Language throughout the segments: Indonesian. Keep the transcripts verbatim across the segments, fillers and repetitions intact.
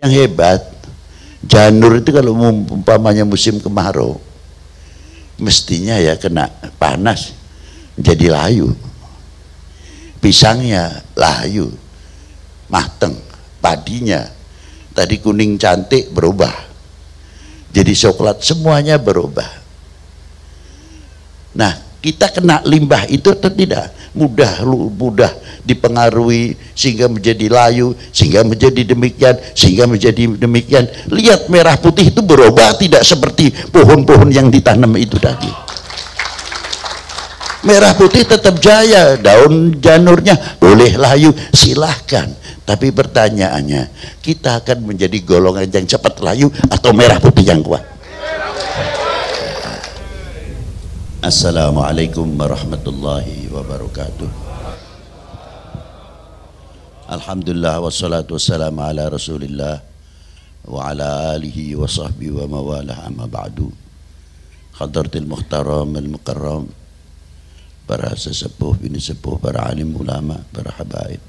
Yang hebat, janur itu kalau umpamanya musim kemarau, mestinya ya kena panas jadi layu. Pisangnya layu, mateng. Padinya tadi kuning cantik berubah jadi coklat, semuanya berubah. Nah, kita kena limbah itu atau tidak? Mudah mudah dipengaruhi sehingga menjadi layu, sehingga menjadi demikian, sehingga menjadi demikian. Lihat merah putih itu berubah tidak seperti pohon-pohon yang ditanam itu tadi. Merah putih tetap jaya, daun janurnya boleh layu, silahkan. Tapi pertanyaannya, kita akan menjadi golongan yang cepat layu atau merah putih yang kuat? Assalamualaikum warahmatullahi wabarakatuh. Alhamdulillah wassalatu wassalamu ala rasulillah wa ala alihi wa sahbihi wa mawalah, amma ba'du. Hadratil muhtaram al-mukarram, para sesepuh, bini sepuh, para alim ulama, para habaib.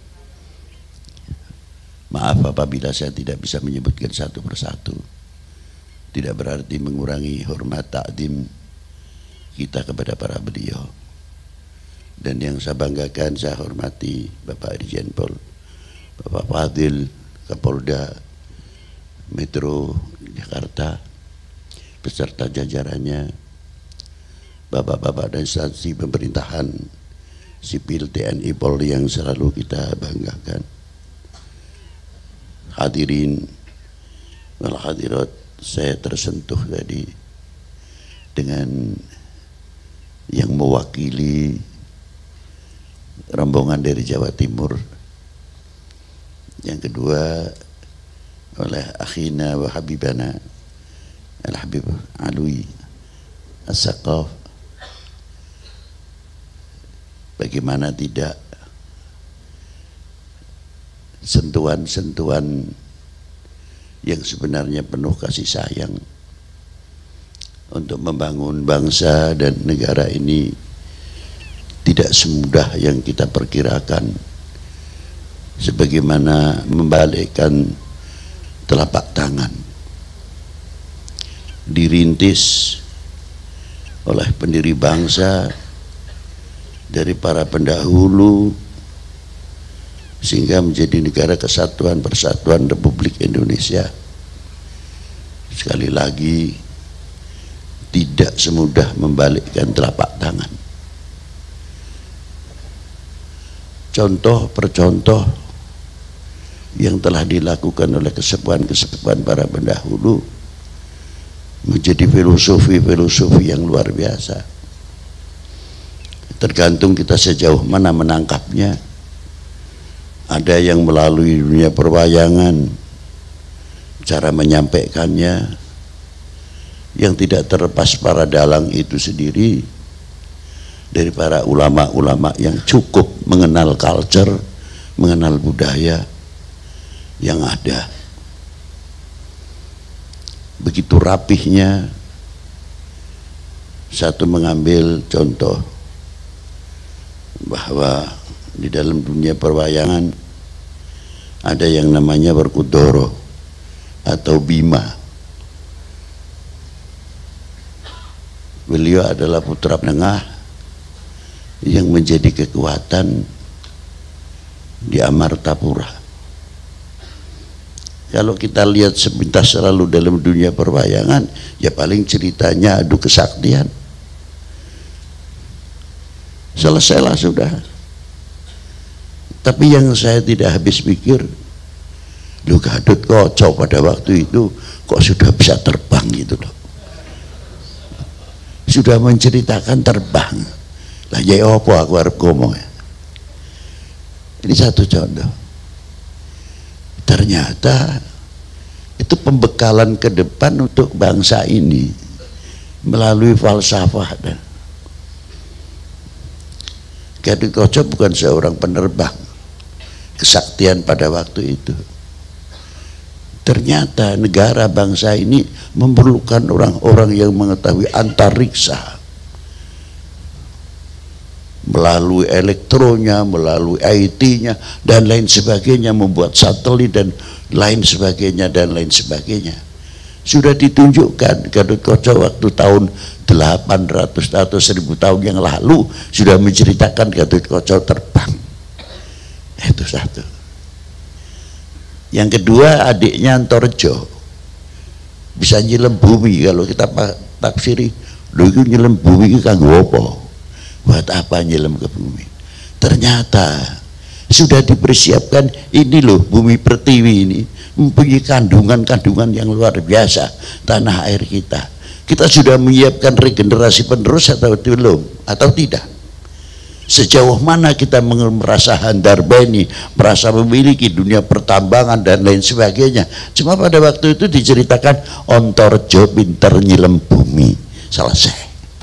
Maaf apabila saya tidak bisa menyebutkan satu persatu. Tidak berarti mengurangi hormat takdim kita kepada para beliau. Dan yang saya banggakan, saya hormati Bapak Irjen Pol, Bapak Fadil, Kapolda Metro Jakarta, beserta jajarannya, bapak-bapak dan instansi pemerintahan sipil T N I Polri yang selalu kita banggakan. Hadirin wal hadirat, saya tersentuh tadi dengan yang mewakili rombongan dari Jawa Timur. Yang kedua oleh akhina wa habibana Al-Habib Alwi As-Saqaf. Bagaimana tidak sentuhan-sentuhan yang sebenarnya penuh kasih sayang untuk membangun bangsa dan negara ini tidak semudah yang kita perkirakan. Sebagaimana membalikkan telapak tangan, dirintis oleh pendiri bangsa dari para pendahulu sehingga menjadi negara kesatuan persatuan Republik Indonesia. Sekali lagi, tidak semudah membalikkan telapak tangan. Contoh per contoh yang telah dilakukan oleh kesepuhan-kesepuhan para pendahulu menjadi filosofi-filosofi yang luar biasa. Tergantung kita sejauh mana menangkapnya. Ada yang melalui dunia perwayangan, cara menyampaikannya yang tidak terlepas para dalang itu sendiri, dari para ulama-ulama yang cukup mengenal culture, mengenal budaya yang ada. Begitu rapihnya. Satu mengambil contoh bahwa di dalam dunia perwayangan ada yang namanya Werkudara atau Bima. Beliau adalah putra menengah yang menjadi kekuatan di Amartapura. Kalau kita lihat sepintas selalu dalam dunia perwayangan, ya paling ceritanya adu kesaktian. Selesailah sudah. Tapi yang saya tidak habis pikir, lu Gathotkaca pada waktu itu kok sudah bisa terbang gitu loh. Sudah menceritakan terbang. Lah ya apa aku harap ngomong ya. Ini satu contoh. Ternyata itu pembekalan ke depan untuk bangsa ini melalui falsafah. Dan Gathotkaca bukan seorang penerbang kesaktian pada waktu itu. Ternyata negara bangsa ini memerlukan orang-orang yang mengetahui antariksa, melalui elektronya, melalui I T-nya dan lain sebagainya, membuat satelit dan lain sebagainya dan lain sebagainya. Sudah ditunjukkan Gatot-Kaca waktu tahun delapan ratus atau seribu tahun yang lalu sudah menceritakan Gatot-Kaca terbang. Itu satu. Yang kedua, adiknya Antorejo bisa nyilem bumi. Kalau kita tafsiri, lho itu nyilem bumi itu kanggo apa? Buat apa nyilem ke bumi? Ternyata sudah dipersiapkan. Ini loh bumi pertiwi ini mempunyai kandungan-kandungan yang luar biasa, tanah air kita. Kita sudah menyiapkan regenerasi penerus atau belum? Atau tidak? Sejauh mana kita merasa handarbani, merasa memiliki dunia pertambangan dan lain sebagainya. Cuma pada waktu itu diceritakan Antorejo pinter nyilem bumi, selesai.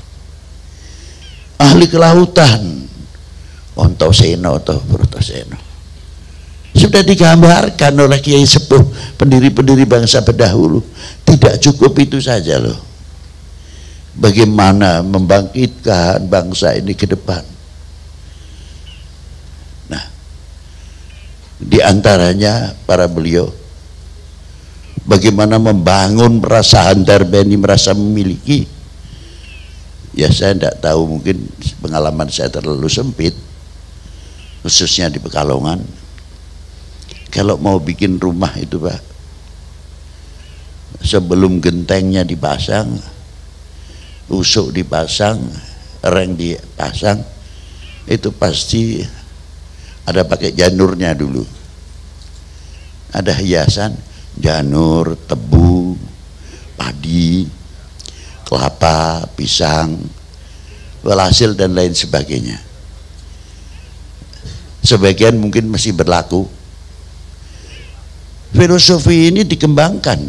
Ahli kelautan Ontoseno atau Brotoseno sudah digambarkan oleh kiai sepuh, pendiri-pendiri bangsa pendahulu. Tidak cukup itu saja loh, bagaimana membangkitkan bangsa ini ke depan. Nah, diantaranya para beliau bagaimana membangun rasa handarbani, merasa memiliki. Ya saya tidak tahu, mungkin pengalaman saya terlalu sempit, khususnya di Pekalongan. Kalau mau bikin rumah itu Pak, sebelum gentengnya dipasang, usuk dipasang, reng dipasang, itu pasti ada pakai janurnya dulu. Ada hiasan janur, tebu, padi, kelapa, pisang, walhasil dan lain sebagainya. Sebagian mungkin masih berlaku. Filosofi ini dikembangkan.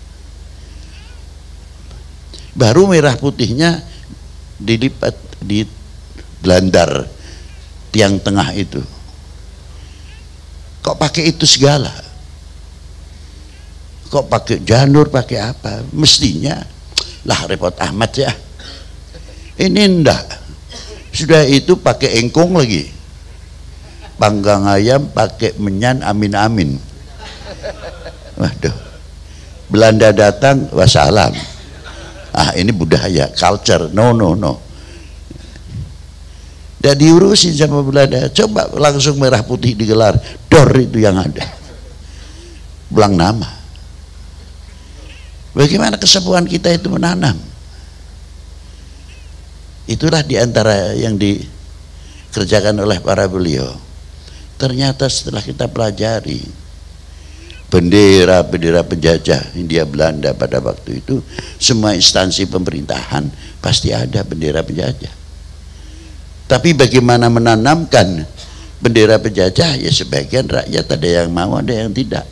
Baru merah putihnya dilipat di belandar tiang tengah itu. Kok pakai itu segala? Kok pakai janur, pakai apa? Mestinya lah repot amat ya. Ini enggak. Sudah itu pakai engkong lagi. Panggang ayam pakai menyan, amin-amin. Waduh, Belanda datang, wassalam. Ah ini budaya, culture, no no no. Dan diurusin sama Belanda. Coba langsung merah putih digelar, dor itu yang ada, belang nama. Bagaimana kesepuhan kita itu menanam? Itulah diantara yang dikerjakan oleh para beliau. Ternyata setelah kita pelajari bendera-bendera penjajah Hindia Belanda pada waktu itu, semua instansi pemerintahan pasti ada bendera penjajah. Tapi bagaimana menanamkan bendera penjajah? Ya sebagian rakyat ada yang mau, ada yang tidak.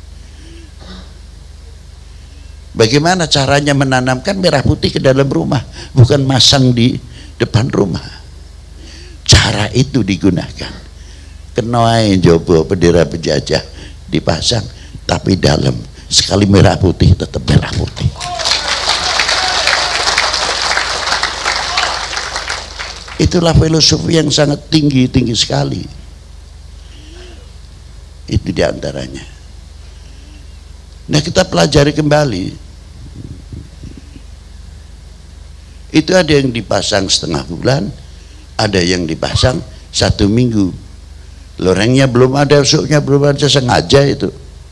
Bagaimana caranya menanamkan merah putih ke dalam rumah, bukan masang di depan rumah. Cara itu digunakan. Kenoai jobo bendera penjajah dipasang, tapi dalam sekali merah putih tetap merah putih. Itulah filosofi yang sangat tinggi, tinggi sekali. Itu diantaranya. Nah kita pelajari kembali. Itu ada yang dipasang setengah bulan, ada yang dipasang satu minggu. Lorengnya belum ada, usuknya belum ada, sengaja itu.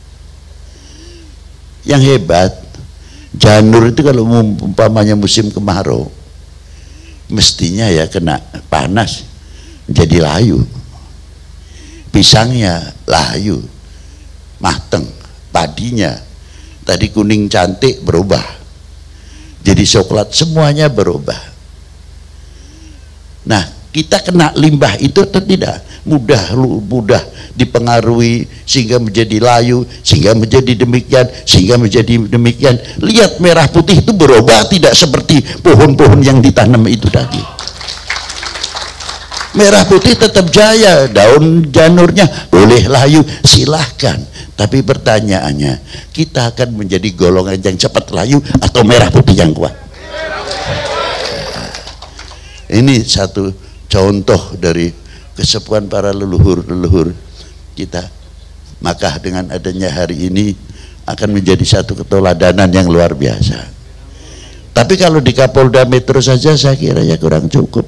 Yang hebat, janur itu kalau umpamanya musim kemarau, mestinya ya kena panas jadi layu. Pisangnya layu, mateng. Padinya tadi kuning cantik berubah jadi coklat, semuanya berubah. Nah kita kena limbah itu atau tidak? Mudah mudah dipengaruhi sehingga menjadi layu, sehingga menjadi demikian, sehingga menjadi demikian. Lihat merah putih itu berubah, tidak seperti pohon-pohon yang ditanam itu tadi. Merah putih tetap jaya, daun janurnya boleh layu, silahkan. Tapi pertanyaannya, kita akan menjadi golongan yang cepat layu atau merah putih yang kuat? Ini satu contoh dari kesepuhan para leluhur-leluhur kita, maka dengan adanya hari ini akan menjadi satu keteladanan yang luar biasa. Tapi kalau di Kapolda Metro saja saya kira ya kurang cukup.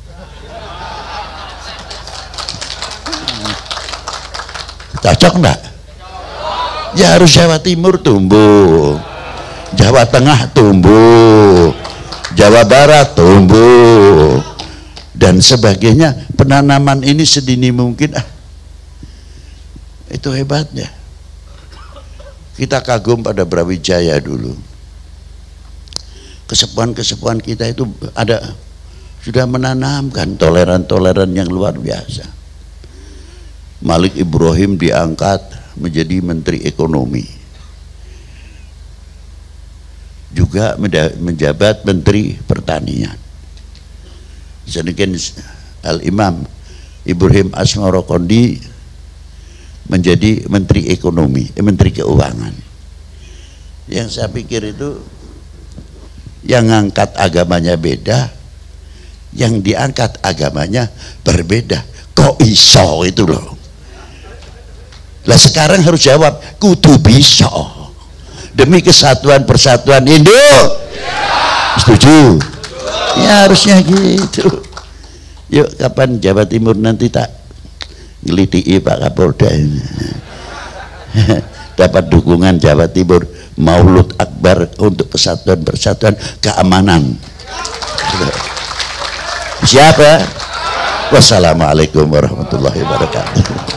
Cocok enggak? Ya harus Jawa Timur tumbuh, Jawa Tengah tumbuh, Jawa Barat tumbuh, dan sebagainya. Penanaman ini sedini mungkin, ah, itu hebatnya. Kita kagum pada Brawijaya dulu. Kesepuhan-kesepuhan kita itu ada, sudah menanamkan toleran-toleran yang luar biasa. Malik Ibrahim diangkat menjadi Menteri Ekonomi, juga menjabat Menteri Pertanian. Sedangkan Al-Imam Ibrahim Asmara Kondi menjadi Menteri Ekonomi, eh, Menteri Keuangan. Yang saya pikir itu yang ngangkat agamanya beda, yang diangkat agamanya berbeda. Kok iso itu loh. Lah sekarang harus jawab, kudu bisa demi kesatuan persatuan Indo. Ya. Setuju? Ya harusnya gitu. Yuk kapan Jawa Timur nanti tak ngelitiki Pak Kapolda ini. Dapat dukungan Jawa Timur, Maulud Akbar untuk kesatuan persatuan keamanan. Siapa? Wassalamualaikum warahmatullahi wabarakatuh.